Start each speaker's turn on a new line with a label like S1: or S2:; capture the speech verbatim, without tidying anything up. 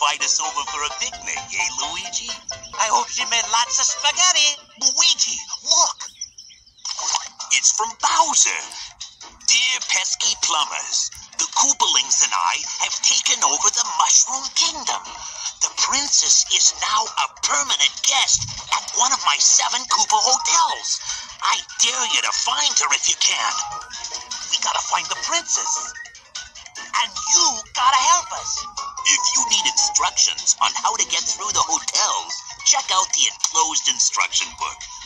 S1: invite us over for a picnic, eh, Luigi? I hope she made lots of spaghetti. Luigi, look! It's from Bowser. Dear pesky plumbers, the Koopalings and I have taken over the Mushroom Kingdom. The princess is now a permanent guest at one of my seven Koopa hotels. I dare you to find her if you can. We gotta find the princess. And you gotta help us. If you need instructions on how to get through the hotels, check out the enclosed instruction book.